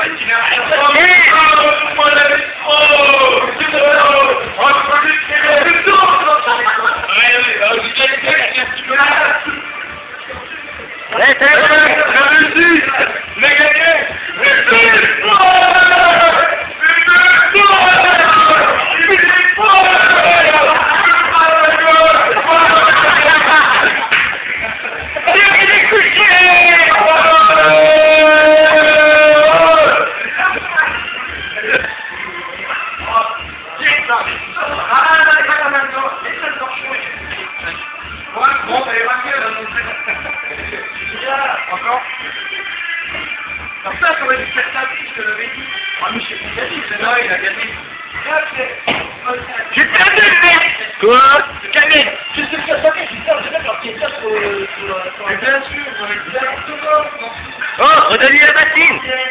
Encore. Comme ça, ça aurait dû faire ça, je te l'avais dit. Ah, mais je suis gagné, c'est là, il a gagné. J'ai perdu le mec. Quoi? Calme. Je sais que ça fait, je suis sûr, je vais faire pied sur le... Mais bien sûr, exactement. Oh, redonnez la bassine.